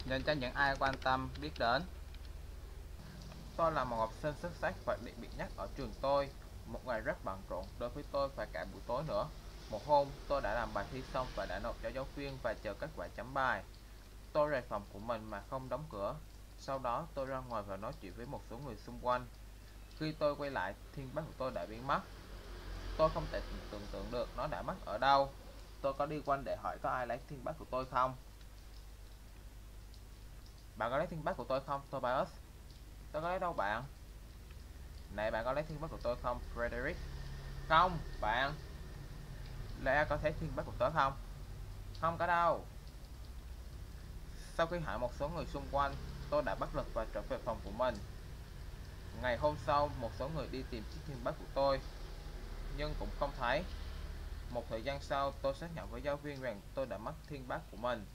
dành cho những ai quan tâm biết đến. Tôi là một học sinh xuất sắc và đặc biệt nhất ở trường tôi. Một ngày rất bận rộn đối với tôi và cả buổi tối nữa. Một hôm, tôi đã làm bài thi xong và đã nộp cho giáo viên và chờ kết quả chấm bài. Tôi rời phòng của mình mà không đóng cửa. Sau đó, tôi ra ngoài và nói chuyện với một số người xung quanh. Khi tôi quay lại, thiên bát của tôi đã biến mất. Tôi không thể tưởng tượng được nó đã mất ở đâu. Tôi có đi quanh để hỏi có ai lấy thiên bát của tôi không. Bạn có lấy thiên bát của tôi không, Tobias? Tôi có lấy đâu bạn? Này, bạn có lấy thiên bát của tôi không, Frederick? Không, bạn. Lea có thấy thiên bát của tôi không? Không có đâu. Sau khi hỏi một số người xung quanh, tôi đã bất lực và trở về phòng của mình. Ngày hôm sau, một số người đi tìm chiếc thiên bát của tôi, nhưng cũng không thấy. Một thời gian sau, tôi xác nhận với giáo viên rằng tôi đã mất thiên bát của mình.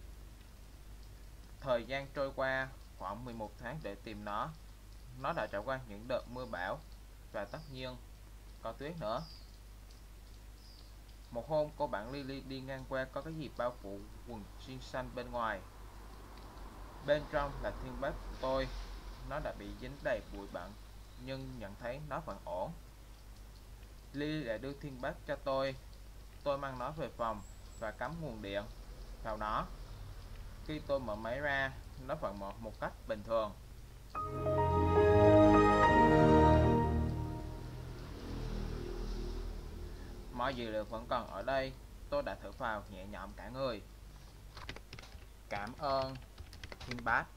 Thời gian trôi qua khoảng 11 tháng để tìm nó. Nó đã trải qua những đợt mưa bão và tất nhiên có tuyết nữa. Một hôm, cô bạn Lily đi ngang qua có cái gì bao phủ quần jean xanh bên ngoài. Bên trong là thiên bát của tôi. Nó đã bị dính đầy bụi bặm nhưng nhận thấy nó vẫn ổn. Lily đã đưa thiên bát cho tôi. Tôi mang nó về phòng và cắm nguồn điện vào nó. Khi tôi mở máy ra, nó vẫn mở một cách bình thường. Mọi dữ liệu vẫn còn ở đây. Tôi đã thở phào nhẹ nhõm cả người. Cảm ơn thiên bát.